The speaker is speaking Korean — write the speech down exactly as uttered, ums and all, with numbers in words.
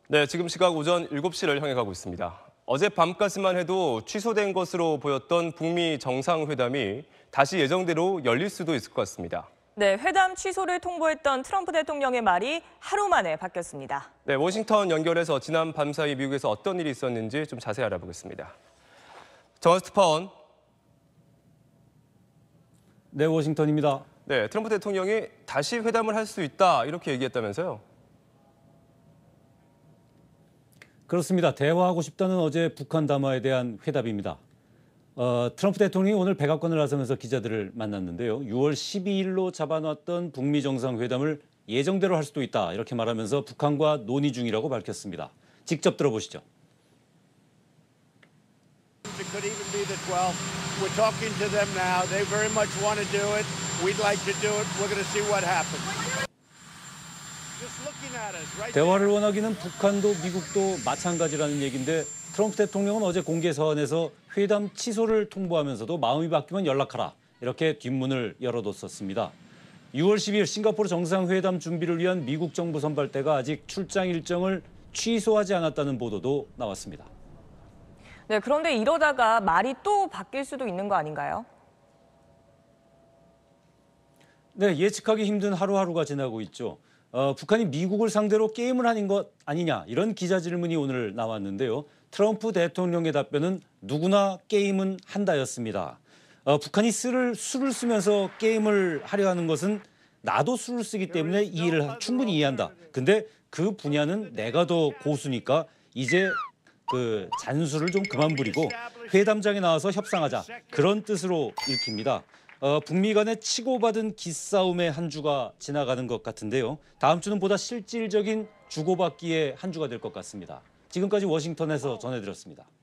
네, 지금 시각 오전 일곱 시를 향해 가고 있습니다. 어젯밤까지만 해도 취소된 것으로 보였던 북미 정상회담이 다시 예정대로 열릴 수도 있을 것 같습니다. 네, 회담 취소를 통보했던 트럼프 대통령의 말이 하루 만에 바뀌었습니다. 네, 워싱턴 연결해서 지난 밤 사이 미국에서 어떤 일이 있었는지 좀 자세히 알아보겠습니다. 정하스트 파원. 네, 워싱턴입니다. 네, 트럼프 대통령이 다시 회담을 할 수 있다 이렇게 얘기했다면서요? 그렇습니다. 대화하고 싶다는 어제 북한 담화에 대한 회답입니다. 어, 트럼프 대통령이 오늘 백악관을 나서면서 기자들을 만났는데요. 유월 십이일로 잡아놨던 북미 정상회담을 예정대로 할 수도 있다 이렇게 말하면서 북한과 논의 중이라고 밝혔습니다. 직접 들어보시죠. It could even be the twelfth. We're talking to them now. They very much want to do it. We'd like to do it. We're going to see what happens. Just looking at us, right? 대화를 원하기는 북한도 미국도 마찬가지라는 얘기인데 트럼프 대통령은 어제 공개 서한에서 회담 취소를 통보하면서도 마음이 바뀌면 연락하라 이렇게 뒷문을 열어뒀었습니다. 유월 십이일 싱가포르 정상회담 준비를 위한 미국 정부 선발대가 아직 출장 일정을 취소하지 않았다는 보도도 나왔습니다. 네, 그런데 이러다가 말이 또 바뀔 수도 있는 거 아닌가요? 네, 예측하기 힘든 하루하루가 지나고 있죠. 어, 북한이 미국을 상대로 게임을 하는 것 아니냐 이런 기자 질문이 오늘 나왔는데요. 트럼프 대통령의 답변은 누구나 게임은 한다였습니다. 어, 북한이 술을, 술을 쓰면서 게임을 하려 하는 것은 나도 술을 쓰기 때문에 이해를 충분히 이해한다. 근데 그 분야는 내가 더 고수니까 이제 그 잔술을 좀 그만 부리고 회담장에 나와서 협상하자 그런 뜻으로 읽힙니다. 어, 북미 간의 치고받은 기싸움의 한 주가 지나가는 것 같은데요. 다음 주는 보다 실질적인 주고받기의 한 주가 될 것 같습니다. 지금까지 워싱턴에서 전해드렸습니다.